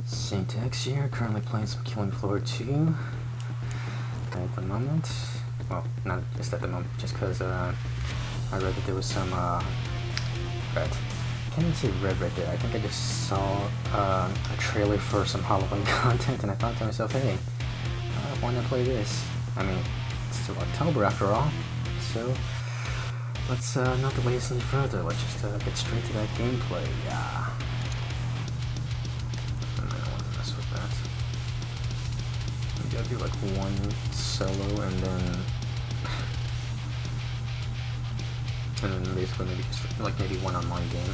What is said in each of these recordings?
Syntax here, currently playing some Killing Floor 2 at the moment. Well, not just at the moment, just because I read that there was some red. I can't even say red right there. I think I just saw a trailer for some Halloween content, and I thought to myself, hey, why not play this? I mean, it's still October after all, so let's not delay this any further. Let's just get straight to that gameplay. Yeah. I don't want to mess with that. Maybe I'll do like one solo and then basically maybe just like maybe one online game.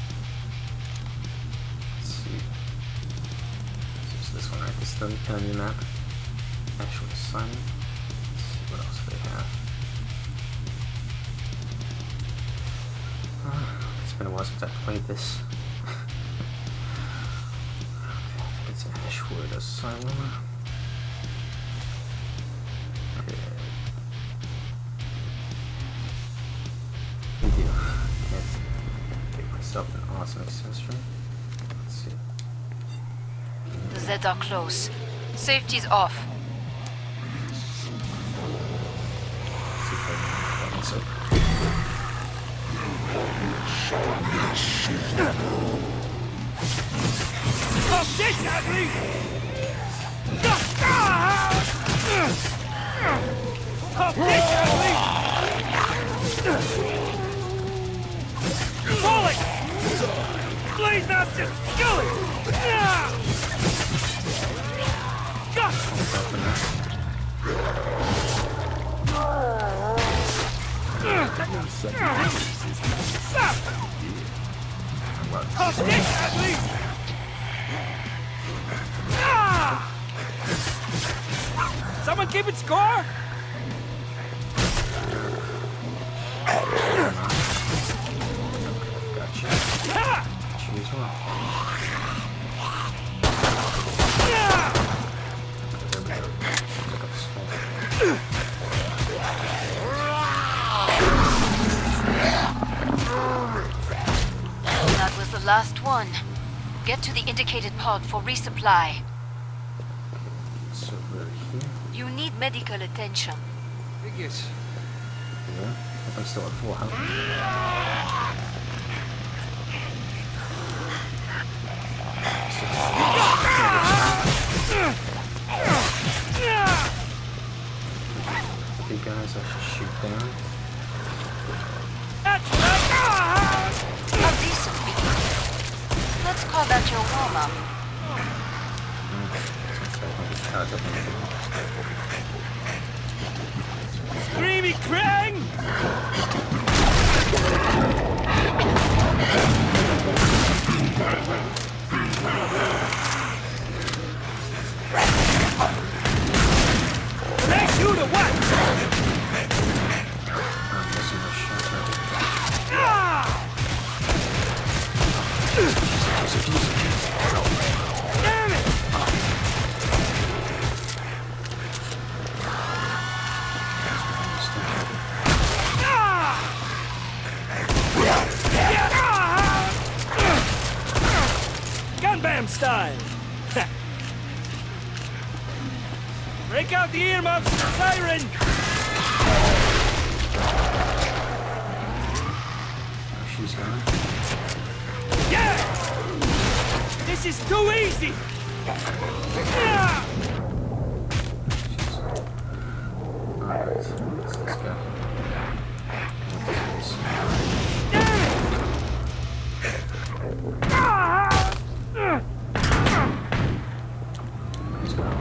Let's see. It's this one, right? This is the new map. Actual Asylum. Let's see what else they have. It's been a while since I played this. Okay, I think it's Ashwood Asylum. Okay. I do. Can't get myself an awesome accessory. Let's see. The Zeds are close. Safety's off. Let's see if I can find it. Oh shit, Adley! Oh shit, Adley! Bullet! Blade Master Scully! Oh shit, Adley! Someone keeping score? Gotcha. Choose one. There we go. Pick up the small. That was the last one. Get to the indicated pod for resupply. So over here. You need medical attention. Figures. Yeah. I'm still at full health. Okay guys, I should shoot down. How decent we can. Let's call that your warm-up. Screamy Krang! Can I shoot or what? I'm missing those shots right there. Damn it! Gun bam style! Break out the earmuffs, siren! Oh, she's gone. Yeah! This is too easy! Alright, let's go. He's gone.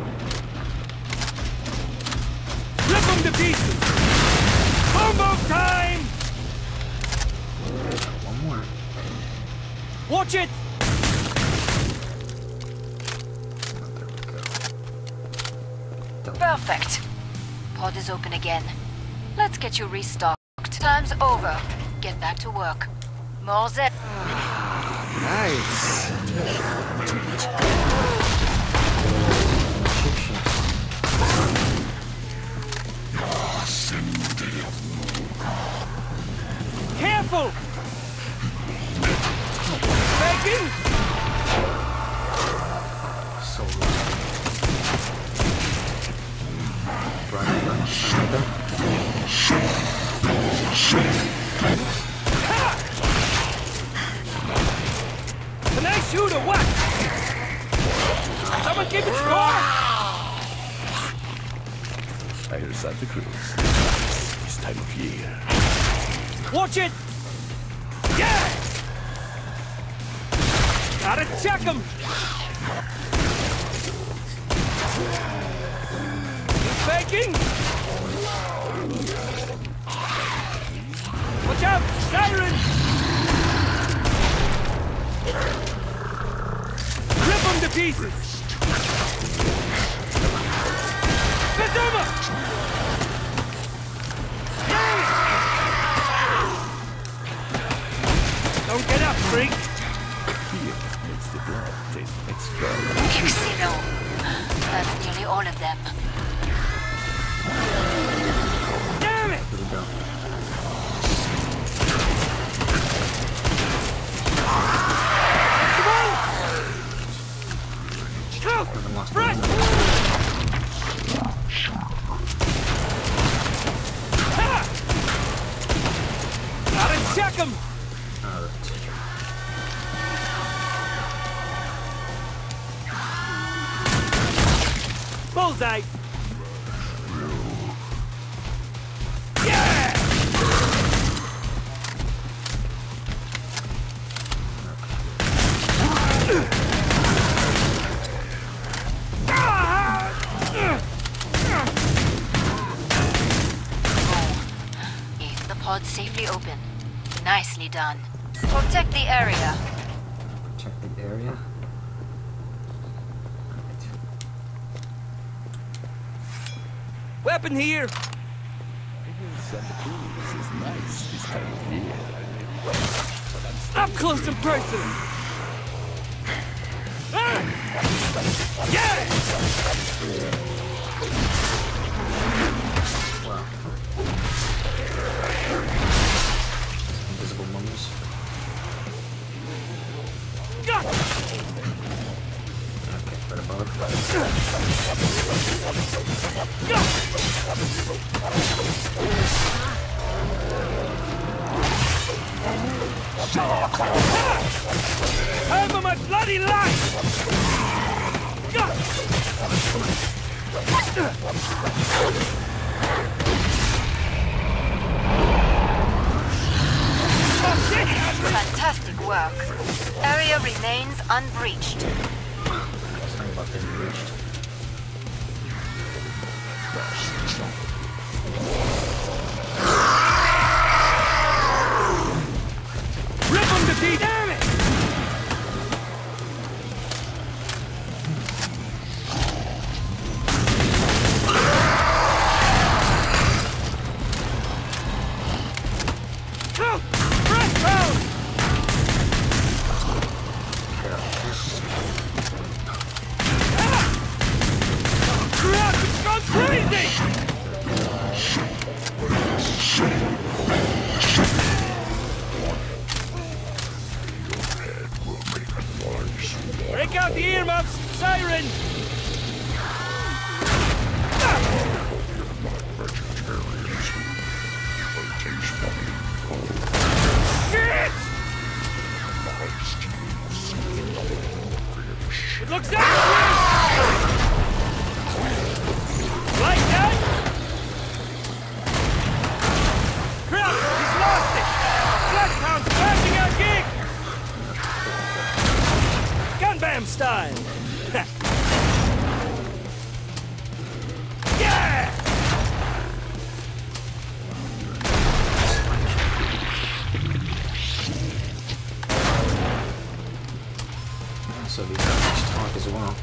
Rip them to pieces! Combo time! One more. Watch it! Oh, there we go. Don't. Perfect. Pod is open again. Let's get you restocked. Time's over. Get back to work. More Zed. Nice. Careful! Begging! Someone keep it score! I hear Santa Cruz. This time of year. Watch it! Yeah! Gotta check him! He's faking! Watch out! Siren! Rip him to pieces! It's over! Don't get up, freak! Fear makes the blood taste extra. Casino. That's nearly all of them. Damn it! Here we go. Come Haven't on! lost Press! any. Ha! Gotta check him! Alright. Bullseye! Yeah! Keep the pod safely open. Nicely done. Protect the area. Check the area. Alright. Weapon here! Santa Cruz is nice this time of year. Up close and personal! Ah! Yeah! Wow. Invisible mummies. Got it! Okay, right above. Got it! Over my bloody life! Got it! Oh, shit! Fantastic work. Area remains unbreached. Sorry about this breached. Rip him to pieces! Damn it! Oh, press pound! Crap, it's gone crazy! Break out the earmuffs! Siren! Shit! It looks accurate! Like that? Crap! He's lost it! Bloodhound's backing our gig! Gunbam style! Yeah! So we got much talk as well.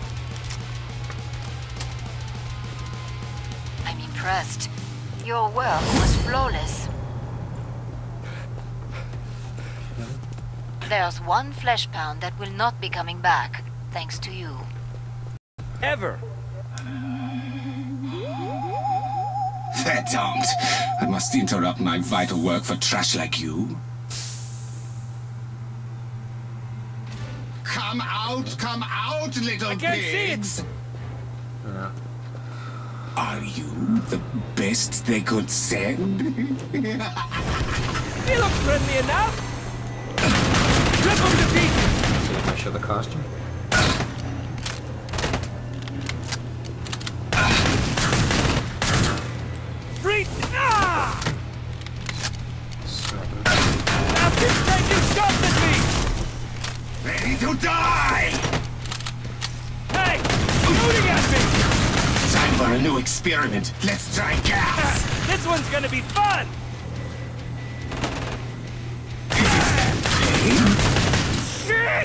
I'm impressed. Your work was flawless. There's one flesh pound that will not be coming back, thanks to you. Ever! Verdammt! I must interrupt my vital work for trash like you. Come out, little I can't see it. pigs! Yeah. Are you the best they could send? You look friendly enough! Rip him to pieces! See if I show the costume. Falcon's taking shots at me! Ready to die! Hey! Shooting at me! Time for a new experiment. Let's try gas! This one's gonna be fun! Shit!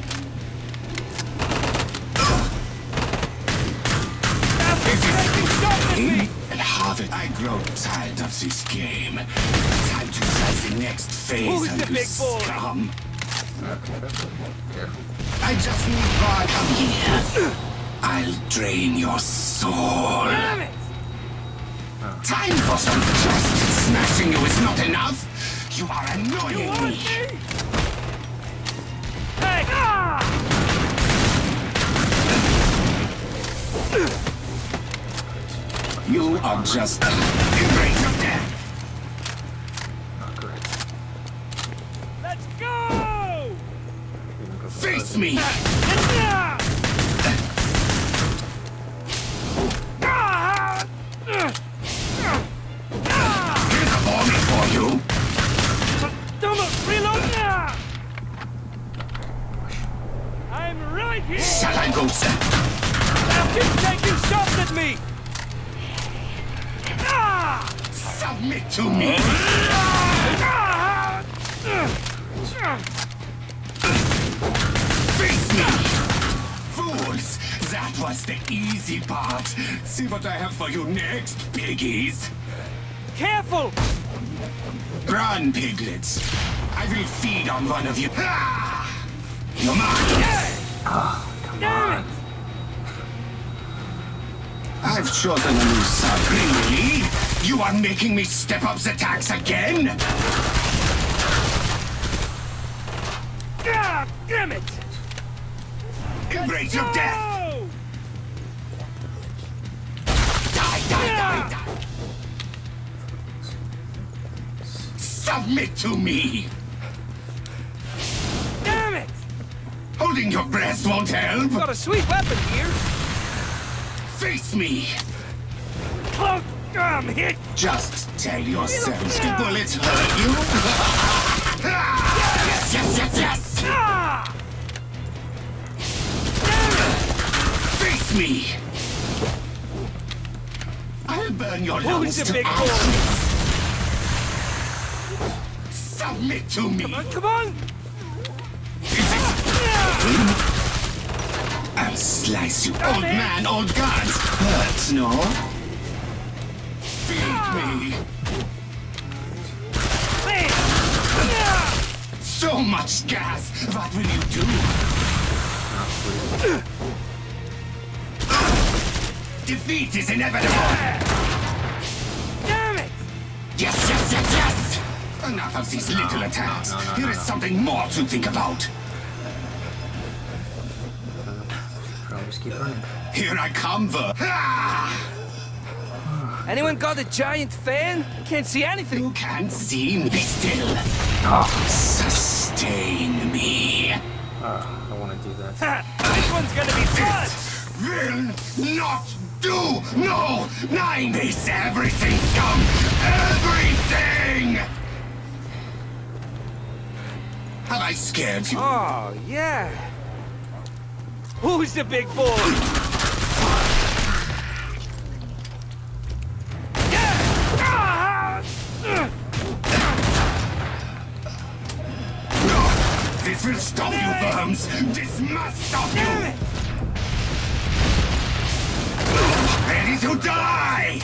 Falcon's taking shots at me! And Harvard, I grow tired of this game. Time to try the next phase Who's of the big this boy? scum. Okay, careful. I just need God. Come here. I'll drain your soul. Damn it! Time for some justice. Smashing you is not enough. You are You annoying want me. me? Hey! Ah! You are just embrace of death. Oh, great. Let's go! Even go Face further. me. Ah! Here's a warning for you. Don't reload now! I'm right here! Shall I go, sir? Falcon's taking shots at me! Ah! Submit to me. Ah! Face me. Fools. That was the easy part. See what I have for you next, piggies. Careful! Run, piglets. I will feed on one of you. Ah! You're mine. Come Damn on. it! I've chosen a new side. Really? You are making me step up the tax again? Ah, damn it! Embrace your death. No! Die, die, die, die. Submit to me. Damn it! Holding your breath won't help. Got a sweet weapon here. Face me. Oh, I'm hit. Just tell yourselves the bullets hurt you. Yes, yes, yes, yes. Ah! Damn it! Face me. I'll burn your lungs Who's the to big boy? ashes. Submit to me. Come on! I'll slice you, old man, old guns. Hurts, no? Feed me. Bam! So much gas. What will you do? Defeat is inevitable. Damn it! Yes, yes, yes, yes. Enough of these little attacks. Here is something more to think about. Probably just keep running. Here I come, Anyone got a giant fan? Can't see anything. You can't see me still. Sustain me. I want to do that. This one's gonna be fun! Will not do. No. 9 is everything, scum. Everything. Have I scared you? Oh, yeah. Who's the big boy? No. This will stop you, worms. This must stop you. Damn it! Ready to die.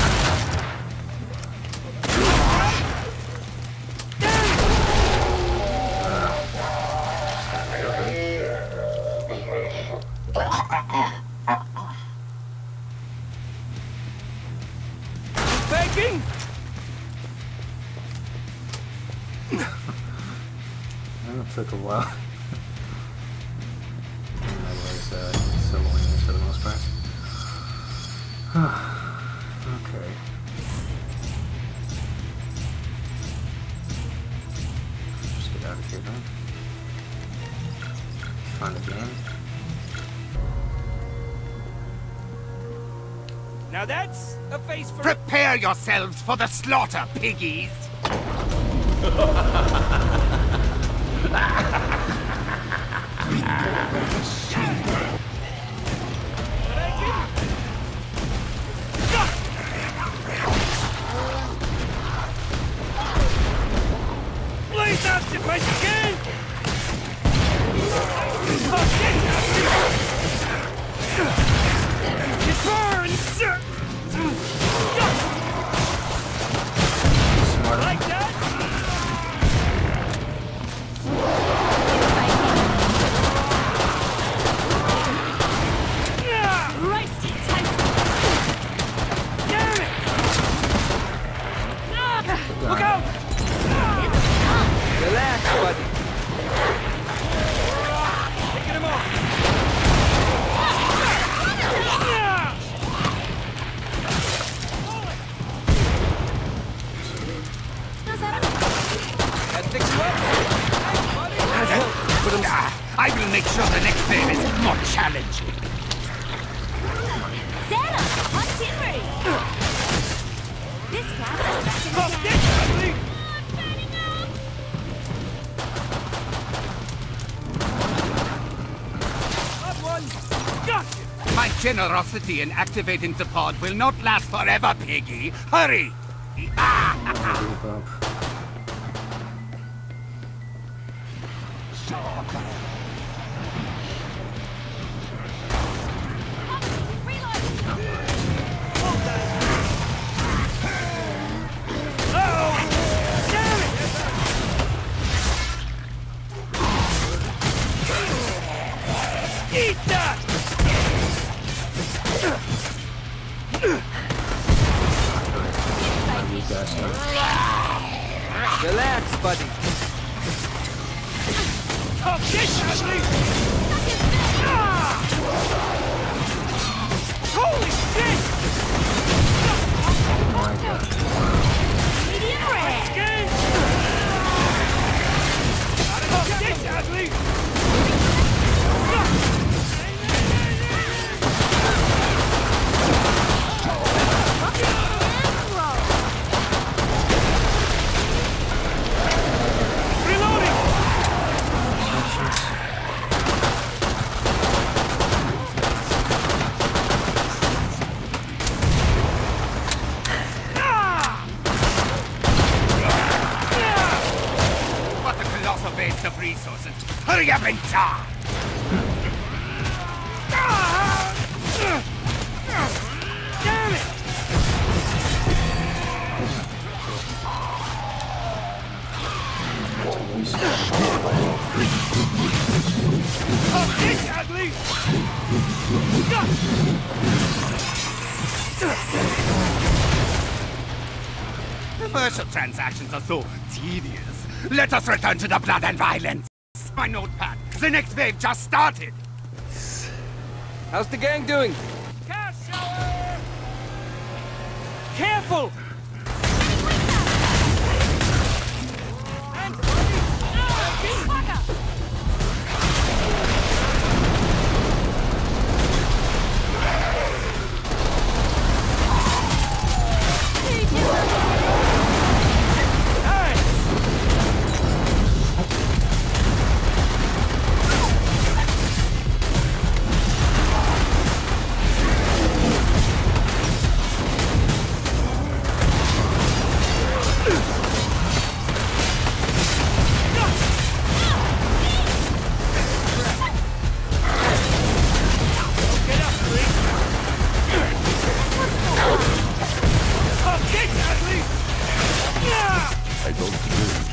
Banking? It took a while. That was similar for the most part. Okay. Just get out of here then. Find the game. Now that's a face for... Prepare yourselves for the slaughter, piggies! Please answer my skin! It burns! Like that? Damn it! Look out! Relax, buddy. Taking him off! That fix you up? I will make sure the next wave is more challenging. Santa, on timber. This cat is back in the Stop can. this, Bradley! That one! Gotcha! My generosity in activating the pod will not last forever, Piggy. Hurry! Group up. Uh-oh! Damn it! Eat that! I need that stuff. Relax, buddy. Stop this, Bradley! Ah! Holy shit! Oh my god. Medium rare. Skin! Stop this, Bradley! Reloading! What a colossal waste of resources. Hurry up and charge! Damn it! Stop this, Bradley! Commercial transactions are so tedious. Let us return to the blood and violence. My notepad. The next wave just started. How's the gang doing? Cash shower! Careful! I don't drink.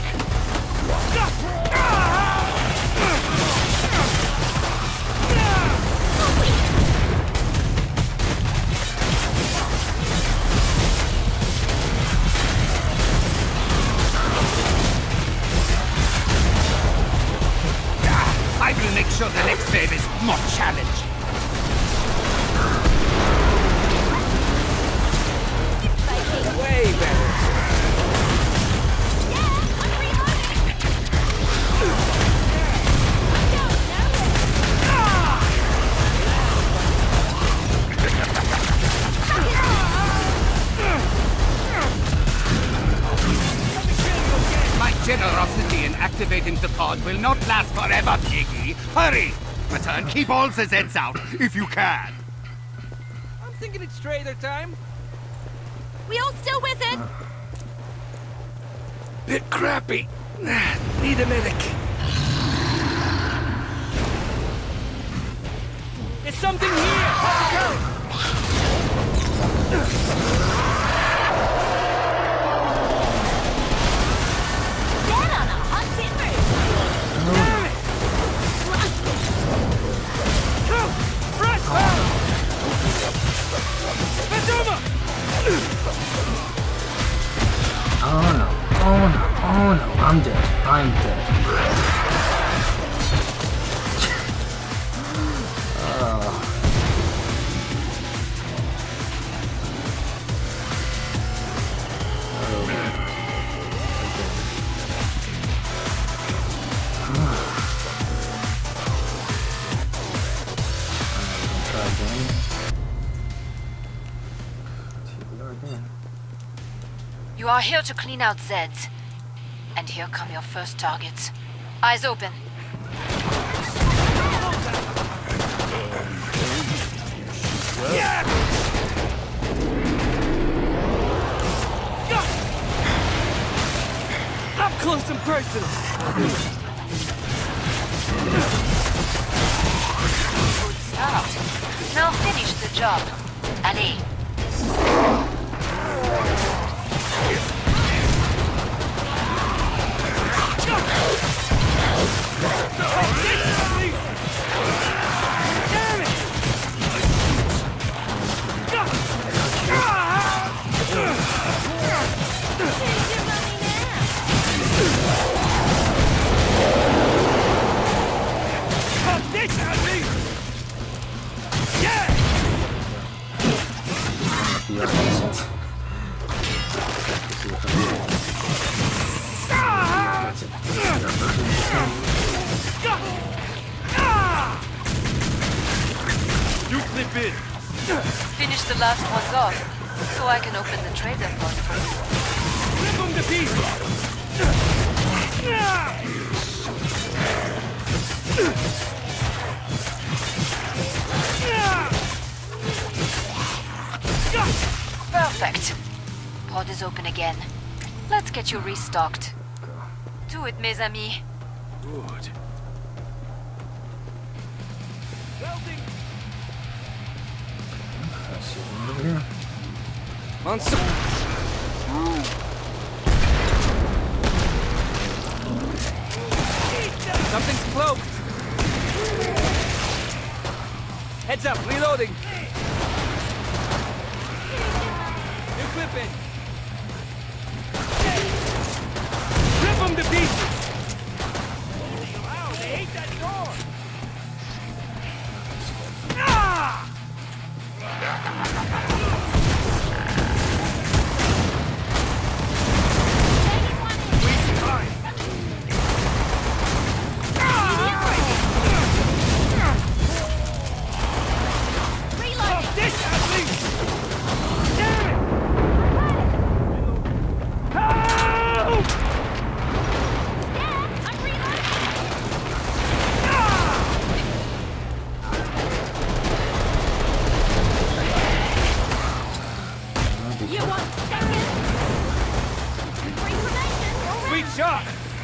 I will make sure the next wave is more challenging. Way better. My think the pod will not last forever, Piggy. Hurry! Return, keep all the Zeds out, if you can. I'm thinking it's trader time. We all still with it? Bit crappy. Need a medic. There's something here! Have to go! Get on a hot timber! Damn it! Go! Fresh power! Bazuma! Oh no, oh no, oh no, I'm dead, I'm dead. You are here to clean out Zeds. And here come your first targets. Eyes open. Up close and personal! Good start. Now finish the job. Allez. You clip in. Finish the last ones off, so I can open the trader pod for you. Rip them to pieces! Perfect. Pod is open again. Let's get you restocked. Do it, mes amis. Good. Welding! Over here. Something's cloaked! Heads up, reloading! Equipping! Rip them to pieces! Wow, they hate that door! Ah! Wasting time. Reloading! This athlete! Damn it! Help! Dad, I'm reloading! You want seconds? Information! Sweet shot!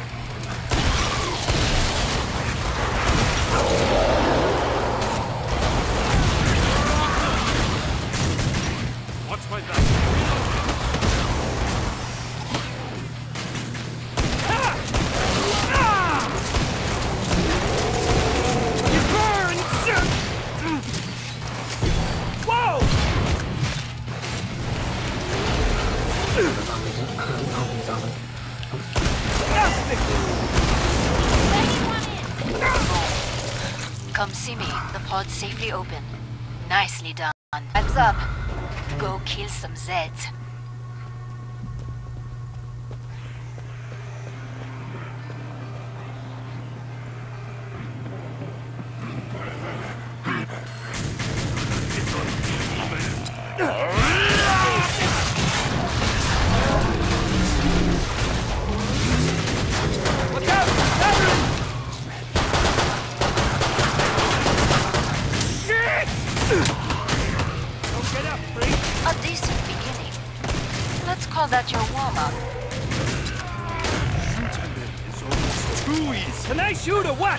Watch my back. You burn! Whoa! Come see me. The pod's safely open. Nicely done. Heads up. Go kill some Zeds. Look out! Don't get up, freak. A decent beginning. Let's call that your warm-up. Too easy. Can I shoot or what?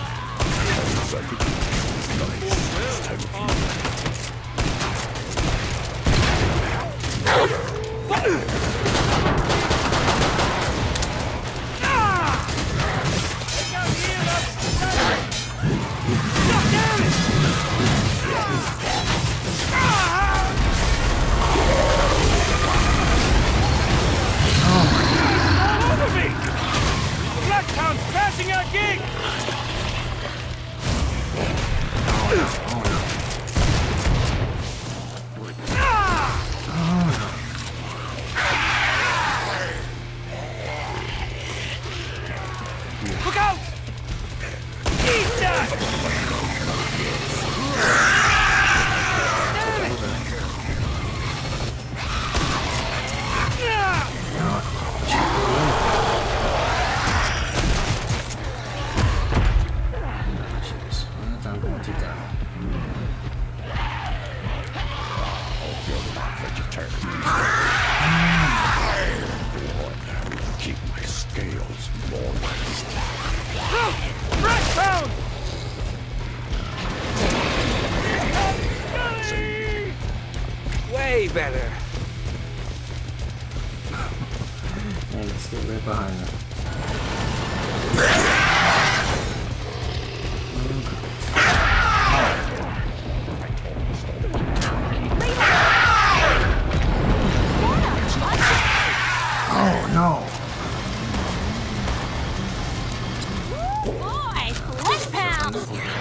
Crashing our gig! Look out! Eat that! Damn it! I'm going to die. Keep my scales moist. Breath pound! Way better. Hey, let's get right behind them. Oh no! Boy, flesh pounds!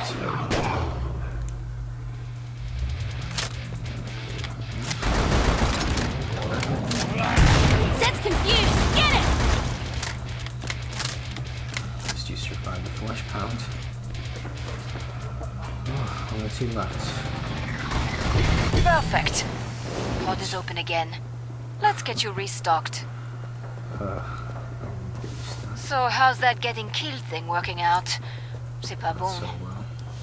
Set's confused. Get it! Just you survived the flesh pound. Oh, only 2 left. Perfect. Pod is open again. Let's get you restocked. So how's that getting killed thing working out? C'est pas bon. So well.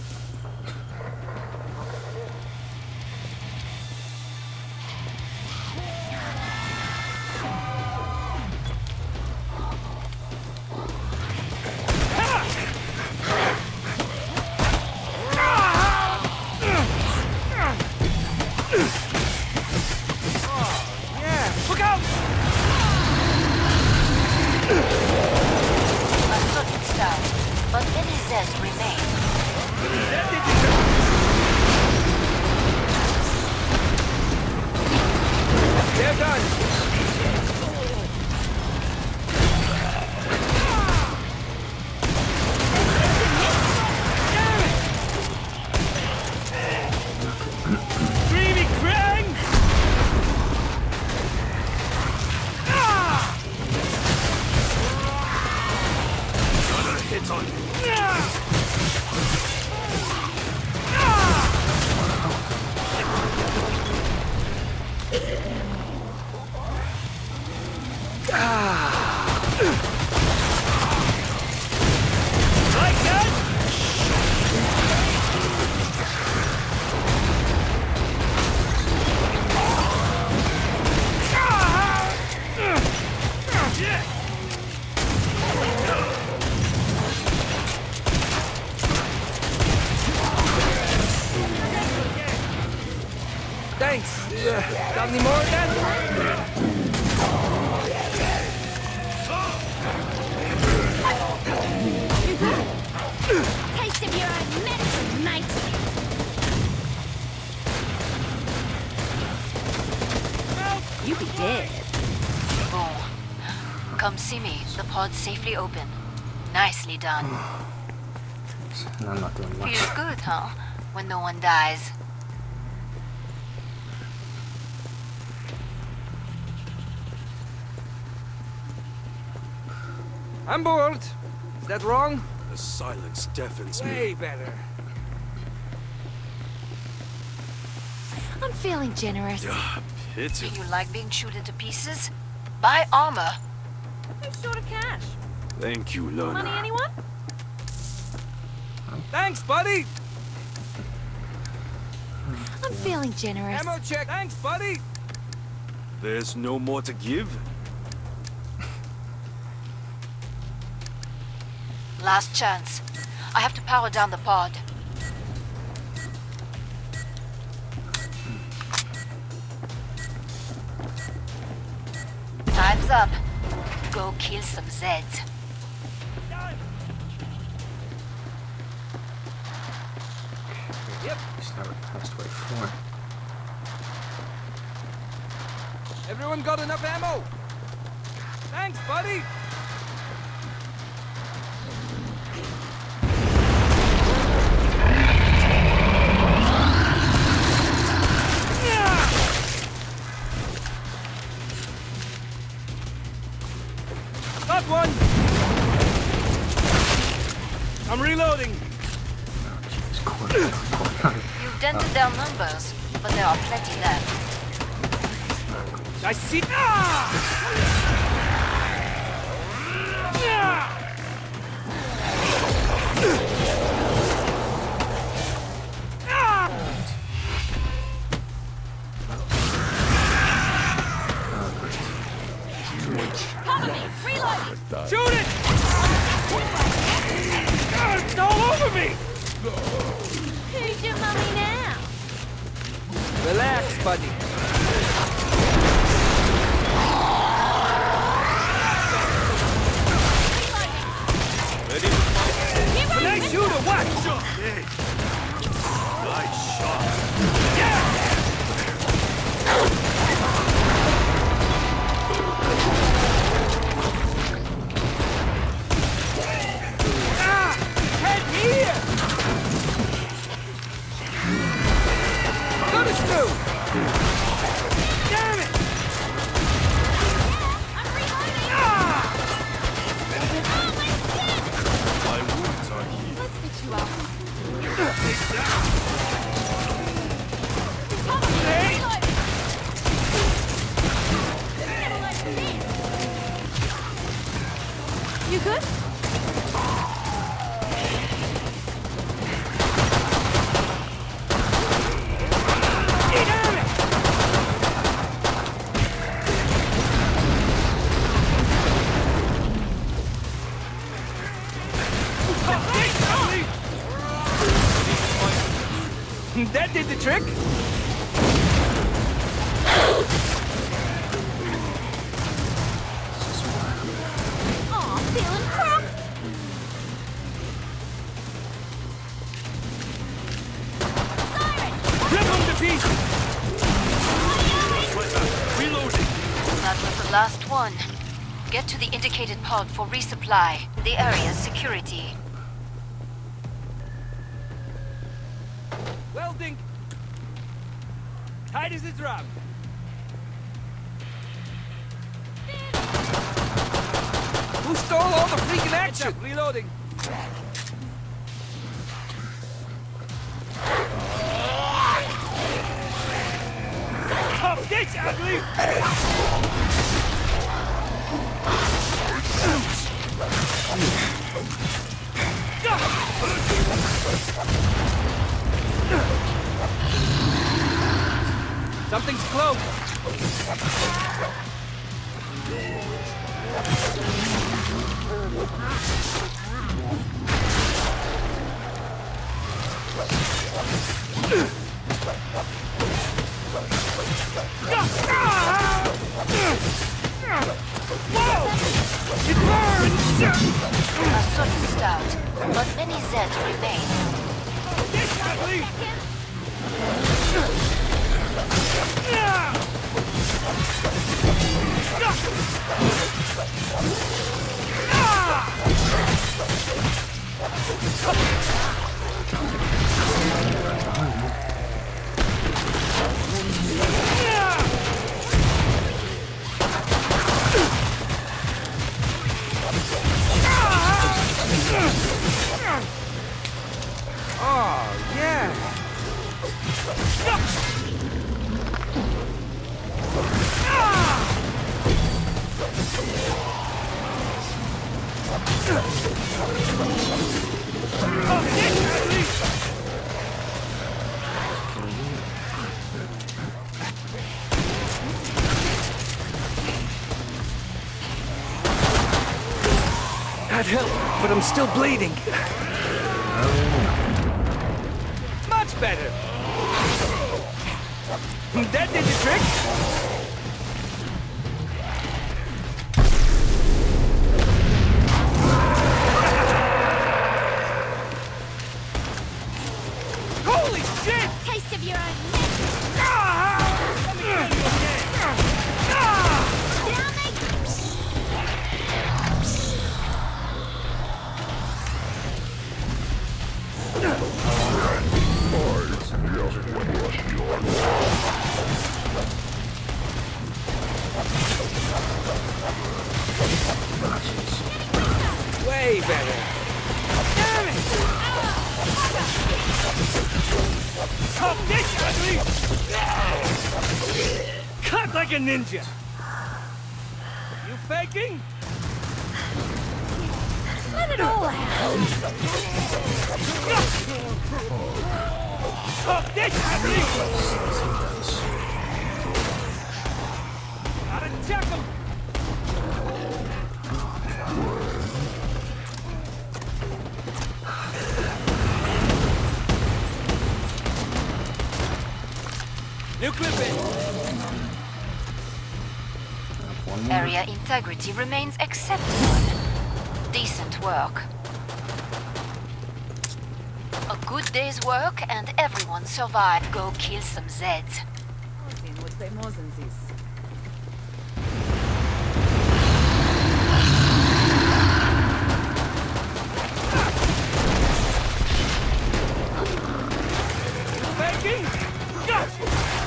Yeah, look out! A sudden start, but any zest remain. They're done. Dreamy Krang! Hits on you. Like that? Thanks. Got any more of that? Taste of your own medicine, mate! You be dead. Boom. Come see me. The pod's safely open. Nicely done. And I'm not doing much. Feels good, huh? When no one dies. I'm bored. Is that wrong? The silence deafens me. Way better. I'm feeling generous. Ah, Do pity. you like being chewed into pieces? Buy armor. Who's short of cash? Thank you, Money, Lona. anyone? Thanks, buddy. I'm I'm feeling generous. Ammo check. Thanks, buddy. There's no more to give. Last chance. I have to power down the pod. Time's up. Go kill some Zeds. Yep. It's never past way 4. Everyone got enough ammo? Thanks, buddy. Got one. I'm reloading. Oh, Jesus Christ. You've dented their numbers, but there are plenty left. I see. Ah! Cover me! Reloading! Shoot it! God, it's all over me! Who's your mummy now? Relax, buddy. Ready to fight? When I shoot a what? Hey. Nice shot. Ah! Head here! Got us through! Damn it! I'm reloading! Ah! My wounds are healed. Let's fix you up. Hey! Reloading! Never let me in. You good? Damn it! That did the trick. Aw, feeling crump. Siren! Rip them to pieces. Reloading. That was the last one. Get to the indicated pod for resupply. The area's security. Welding. Tight as a drum. Who stole all the freaking action? Reloading. Oh, this ugly! Something's close. Whoa! It burns! A sudden start, but many Zeds remain. This ugly! Oh, yeah! help, but I'm still bleeding. Much better. That did the trick. Holy shit! Taste of your own medicine. Let me kill you again. Down they Way better. Damn it! Stop this, ugly! Cut like a ninja! You faking? let it all out. Stop this, ugly! Gotta check him! New clip in. One more. Area integrity remains acceptable. Decent work. A good day's work and everyone survived. Go kill some Zeds. Faking? Gotcha!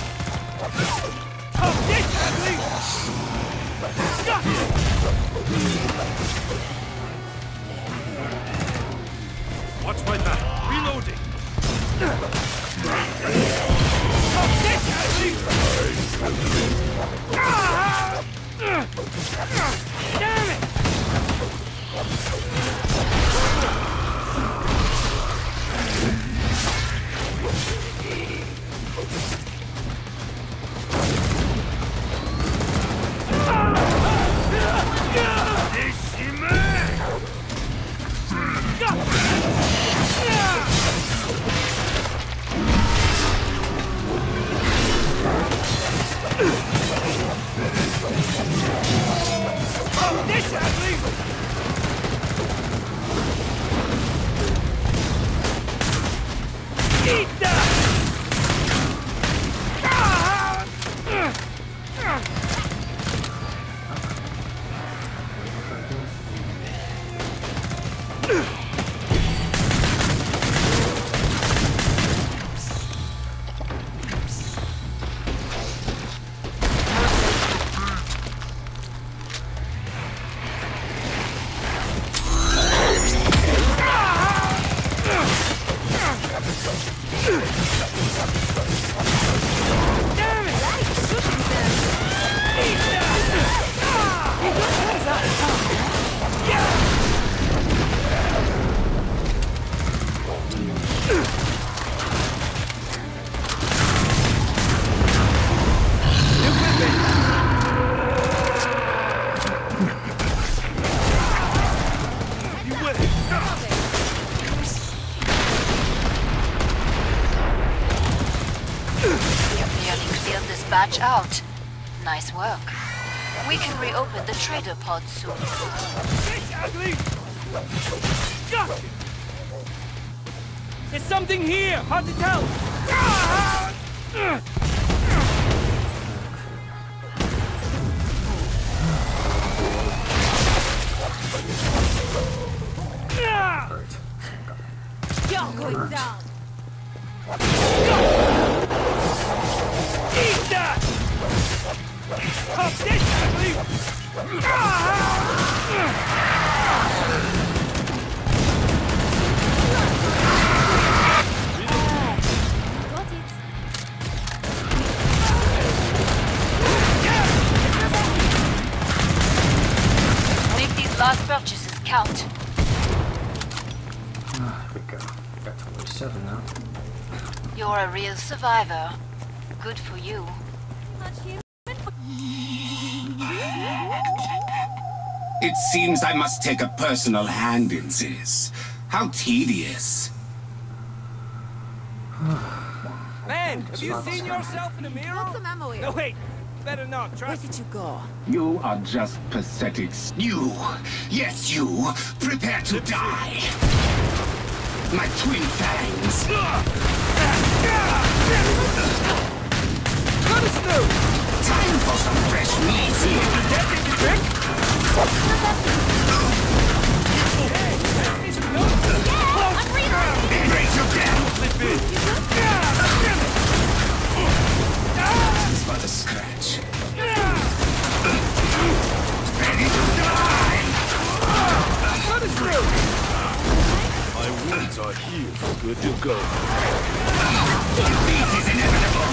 Stop this, ugly! Gotcha! Watch my back. Reloading. Stop this, ugly! Damn it! Eat that! Damn it! Eat You've nearly cleared this batch out. Nice work. We can reopen the trader pod soon. Bitch, ugly! Gotcha! There's something here! Hard to tell! Alright. You're going down. Eat that! Stop this, ugly! Got it. Make these last purchases count. Here we go. Got to number 7 now. You're a real survivor. Good for you. Not human. It seems I must take a personal hand in this. How tedious. Man, have you seen yourself in the mirror? What's the memo here? No, wait. Better not. Where Trust did you go? You are just pathetic. You, yes you, prepare to die. My twin fangs. Cut us through! Time for some fresh meat here. That did you trick? Hey, that's me some notes. Yeah, I'm reloading. Embrace your death. Slip in. It's but a scratch. Ready to die. Cut us through! My wounds are healed. Good to go. Defeat is inevitable.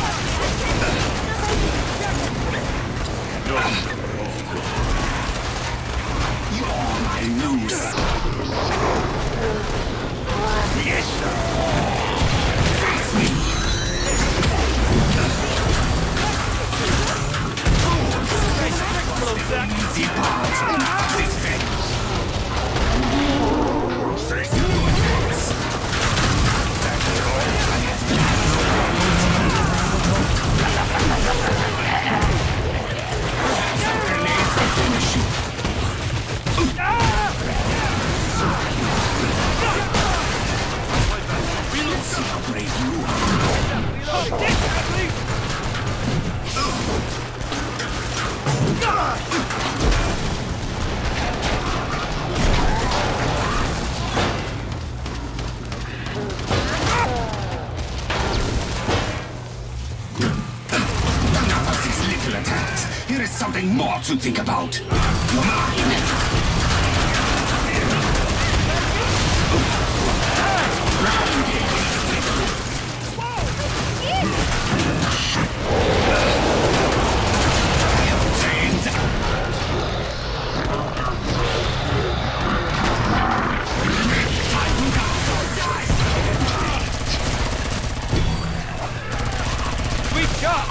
You're my noose. Yes, sir. Face me. Easy part. This thing. Face me. Let's see how brave you Enough of these little attacks. Here is something more to think about. You're mine. Sweet shot!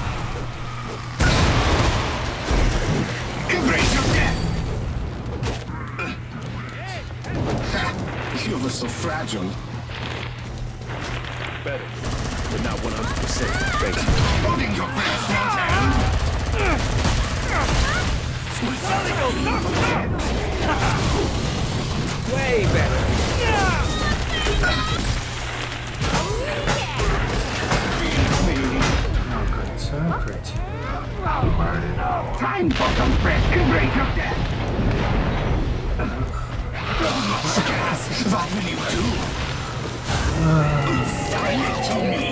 Embrace your death! You were so fragile. Better, but not 100%. Thank you. Holding your breath, Montana. Way better. Oh, great, so great. Time for some fresh embrace your death. What will you do? Silent to me.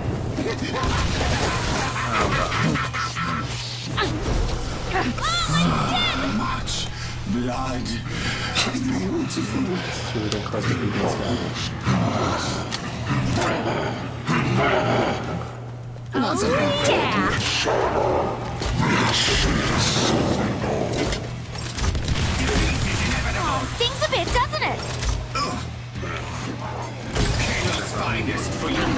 Much blood. Beautiful. It's really getting close to beating this guy. Stings a bit, doesn't it? Kayla's finest for you.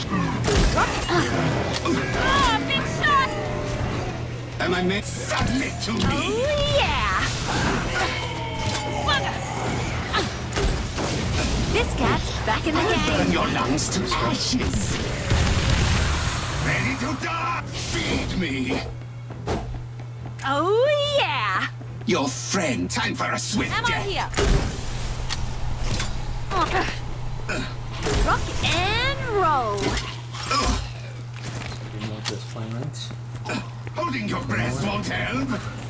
Oh, big shot! Am I meant submit to me? Oh, yeah! This cat's back in the Burn game. your lungs to ashes. Ready to die? Feed me. Oh, yeah! Your friend. Time for a swift Ammo death. here. Rock and roll. Remove this flame right. Holding your breath won't help.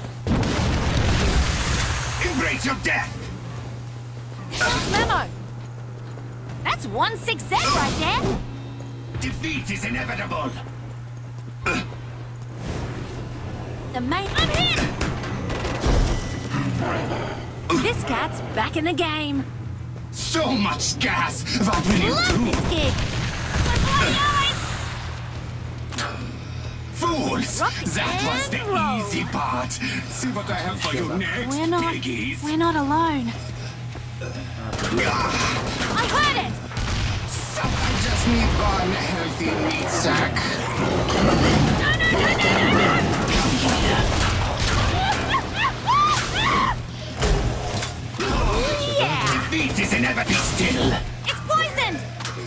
Embrace your death. Memo. That's 1 success right there. Defeat is inevitable. The main. I'm hit. This cat's back in the game. So much gas. What will you Love do? this gig. My bloody eyes. Fools! Rock That was the and roll. easy part. See what I have for you next, piggies. We're not alone. I heard it. I just need one healthy meat sack. No. inevitable. Be still. It's poisoned!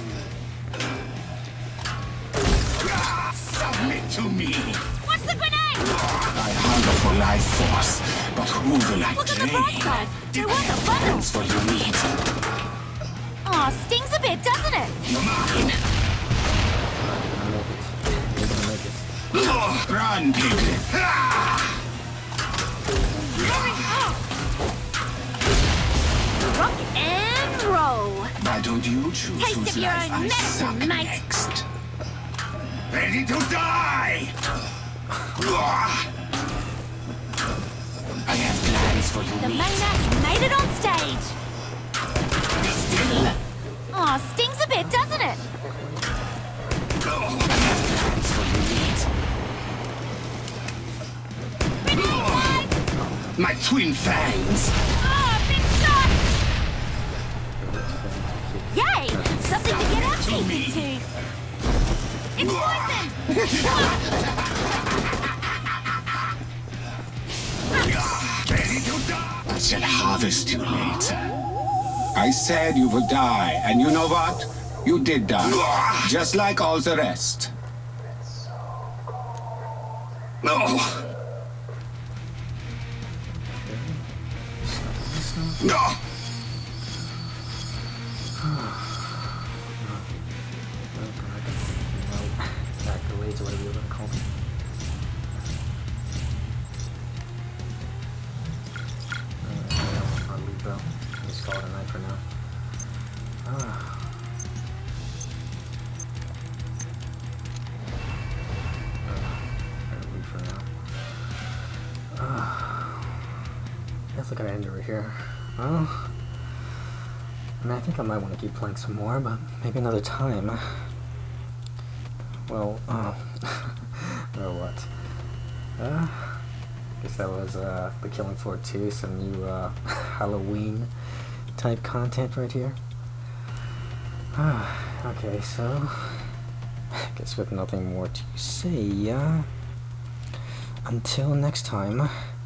Submit to me. What's the grenade? I hunger for life force, but who will I Look on the claim? bright side. There was a bundle. That's for you meat. Aw, stings a bit, doesn't it? You're mine. Run, piglet. Rock and roll. Why don't you choose Taste whose of your life own I medicine, suck mate. next? Ready to die! I have plans for you, The meat. main act's made it on stage. Be still. Aw, stings a bit, doesn't it? I have plans for you, meat. My twin fangs. Oh, big shot! Yay! Something to get our teeth into. It's poison! Ready to die. I shall harvest you later. I said you would die, and you know what? You did die. Just like all the rest. No. No. Accolades, whatever you want to call them. I'll leave though. Just call it a night for now. I'll leave for now. Guess I gotta end over here. Well, I mean, I think I might want to keep playing some more, but maybe another time. Well, or what? Guess that was The Killing Floor 2, some new Halloween type content right here. Okay, so I guess with nothing more to say, until next time.